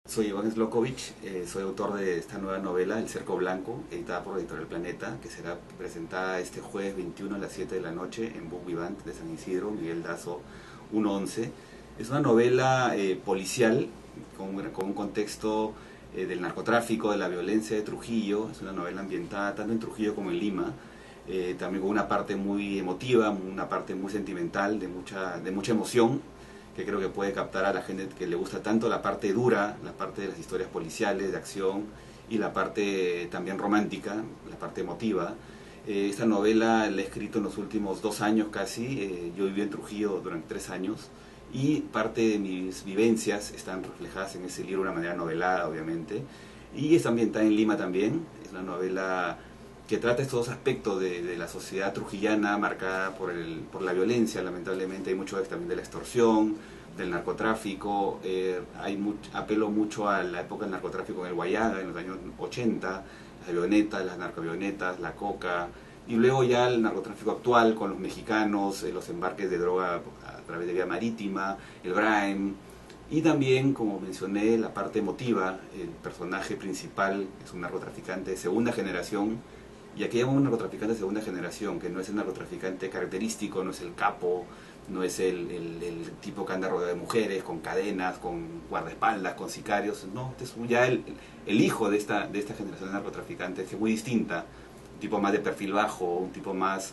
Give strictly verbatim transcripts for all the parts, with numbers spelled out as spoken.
Soy Iván Slokovich, eh, soy autor de esta nueva novela, El Cerco Blanco, editada por Editorial Planeta, que será presentada este jueves veintiuno a las siete de la noche en Book Vivant de San Isidro, Miguel Dazo ciento once. Es una novela eh, policial con, con un contexto eh, del narcotráfico, de la violencia de Trujillo. Es una novela ambientada tanto en Trujillo como en Lima, eh, también con una parte muy emotiva, una parte muy sentimental, de mucha, de mucha emoción, que creo que puede captar a la gente que le gusta tanto la parte dura, la parte de las historias policiales, de acción, y la parte también romántica, la parte emotiva. Eh, esta novela la he escrito en los últimos dos años casi. Eh, yo viví en Trujillo durante tres años y parte de mis vivencias están reflejadas en ese libro de una manera novelada, obviamente. Y está ambientada en Lima también. Es una novela que trata estos dos aspectos de, de la sociedad trujillana marcada por, el, por la violencia. Lamentablemente hay mucho también de la extorsión, del narcotráfico. Eh, hay much, apelo mucho a la época del narcotráfico en el Guayaga, en los años ochenta, las avionetas, las narcoavionetas, la coca, y luego ya el narcotráfico actual con los mexicanos, eh, los embarques de droga a través de vía marítima, el Brahim. Y también, como mencioné, la parte emotiva. El personaje principal es un narcotraficante de segunda generación. Y aquí hay un narcotraficante de segunda generación, que no es el narcotraficante característico, no es el capo, no es el, el, el tipo que anda rodeado de mujeres, con cadenas, con guardaespaldas, con sicarios. No, este es ya el, el hijo de esta, de esta generación de narcotraficantes, que es muy distinta. Un tipo más de perfil bajo, un tipo más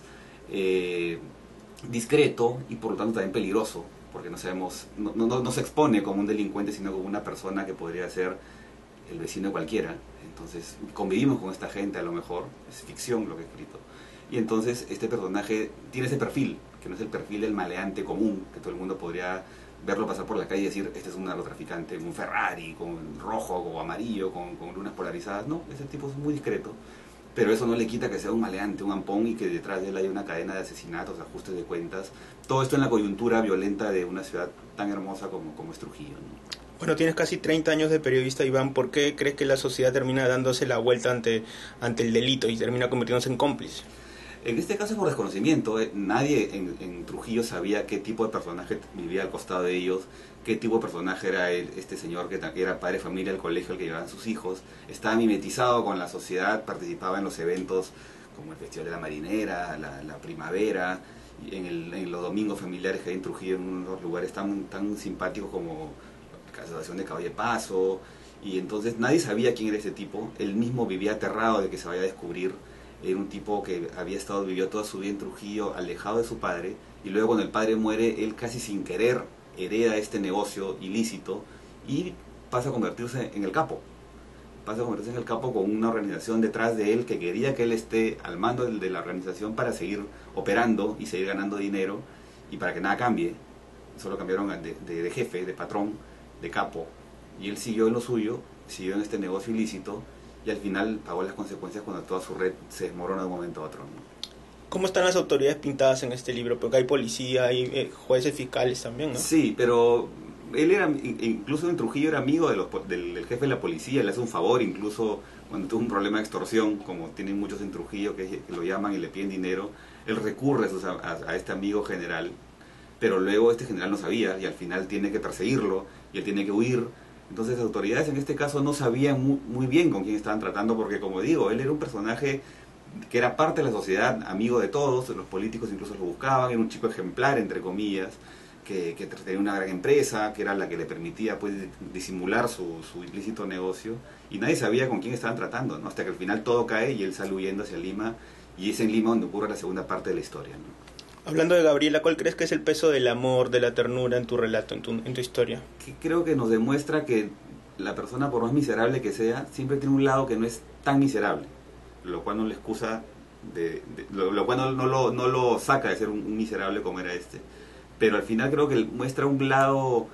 eh, discreto y por lo tanto también peligroso, porque no sabemos, no, no, no se expone como un delincuente, sino como una persona que podría ser el vecino de cualquiera. Entonces convivimos con esta gente, a lo mejor es ficción lo que he escrito, y entonces este personaje tiene ese perfil, que no es el perfil del maleante común, que todo el mundo podría verlo pasar por la calle y decir, este es un narcotraficante, un Ferrari, con rojo o amarillo, con, con lunas polarizadas. No, ese tipo es muy discreto, pero eso no le quita que sea un maleante, un ampón, y que detrás de él hay una cadena de asesinatos, ajustes de cuentas, todo esto en la coyuntura violenta de una ciudad tan hermosa como, como es Trujillo, ¿no? Bueno, tienes casi treinta años de periodista, Iván. ¿Por qué crees que la sociedad termina dándose la vuelta ante, ante el delito y termina convirtiéndose en cómplice? En este caso es por desconocimiento. Eh. Nadie en, en Trujillo sabía qué tipo de personaje vivía al costado de ellos, qué tipo de personaje era el, este señor que era padre de familia del colegio al que llevaban sus hijos. Estaba mimetizado con la sociedad, participaba en los eventos como el Festival de la Marinera, la, la Primavera, en, el, en los domingos familiares que hay en Trujillo, en unos lugares tan, tan simpáticos como la Asociación de Caballo de Paso. Y entonces nadie sabía quién era ese tipo. Él mismo vivía aterrado de que se vaya a descubrir. Era un tipo que había estado, vivió toda su vida en Trujillo, alejado de su padre, y luego cuando el padre muere, él casi sin querer hereda este negocio ilícito y pasa a convertirse en el capo. Pasa a convertirse en el capo con una organización detrás de él que quería que él esté al mando de la organización para seguir operando y seguir ganando dinero, y para que nada cambie. Solo cambiaron de, de, de jefe, de patrón, de capo, y él siguió en lo suyo, siguió en este negocio ilícito, y al final pagó las consecuencias cuando toda su red se desmorona de un momento a otro, ¿no? ¿Cómo están las autoridades pintadas en este libro? Porque hay policía, hay eh, jueces, fiscales también, ¿no? Sí, pero él era, incluso en Trujillo era amigo de los, del, del jefe de la policía. Le hace un favor incluso cuando tuvo un problema de extorsión, como tienen muchos en Trujillo que, que lo llaman y le piden dinero. Él recurre a, a, a este amigo general, pero luego este general no sabía y al final tiene que perseguirlo y él tiene que huir. Entonces las autoridades en este caso no sabían muy, muy bien con quién estaban tratando, porque, como digo, él era un personaje que era parte de la sociedad, amigo de todos, los políticos incluso lo buscaban, era un chico ejemplar, entre comillas, que, que tenía una gran empresa, que era la que le permitía pues disimular su, su ilícito negocio, y nadie sabía con quién estaban tratando, ¿no? Hasta que al final todo cae y él sale huyendo hacia Lima, y es en Lima donde ocurre la segunda parte de la historia, ¿no? Hablando de Gabriela, ¿cuál crees que es el peso del amor, de la ternura en tu relato, en tu, en tu historia? Que creo que nos demuestra que la persona, por más miserable que sea, siempre tiene un lado que no es tan miserable, lo cual no le excusa, de, de, lo, lo cual no, no, lo, no lo saca de ser un, un miserable como era este. Pero al final creo que muestra un lado,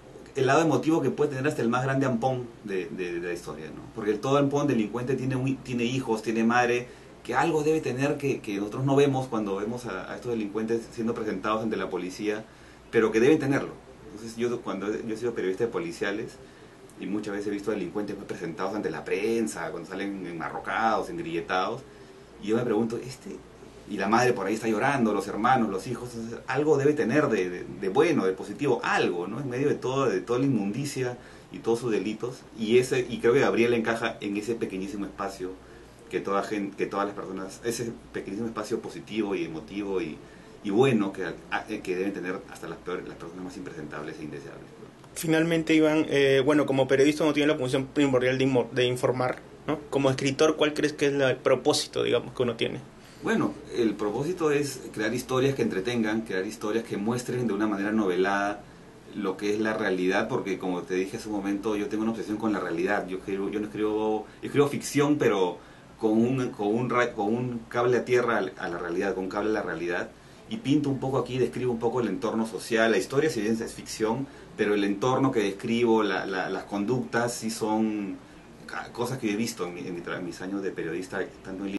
el lado emotivo que puede tener hasta el más grande ampón de, de, de la historia, ¿no? Porque el todo ampón delincuente tiene, un, tiene hijos, tiene madre, que algo debe tener que, que nosotros no vemos cuando vemos a, a estos delincuentes siendo presentados ante la policía, pero que deben tenerlo. Entonces yo, cuando yo he sido periodista de policiales, y muchas veces he visto delincuentes pues, presentados ante la prensa, cuando salen enmarrocados, engrilletados, y yo me pregunto, este, y la madre por ahí está llorando, los hermanos, los hijos, algo debe tener de, de, de bueno, de positivo, algo, ¿no? En medio de todo, de toda la inmundicia y todos sus delitos, y ese y creo que Gabriela encaja en ese pequeñísimo espacio que toda gente, que todas las personas, ese pequeñísimo espacio positivo y emotivo y, y bueno que, que deben tener hasta las peores, las personas más impresentables e indeseables. Finalmente, Iván, eh, bueno, como periodista uno tiene la función primordial de, de informar, ¿no? Como escritor, ¿cuál crees que es la, el propósito, digamos, que uno tiene? Bueno, el propósito es crear historias que entretengan, crear historias que muestren de una manera novelada lo que es la realidad, porque como te dije hace un momento, yo tengo una obsesión con la realidad. Yo escribo, yo no escribo, yo escribo ficción, pero con un, con un, con un cable a tierra a la realidad, con un cable a la realidad, y pinto un poco aquí, describo un poco el entorno social. La historia, si bien es ficción, pero el entorno que describo, la, la, las conductas, sí son cosas que he visto en, mi, en, mi, en mis años de periodista, tanto en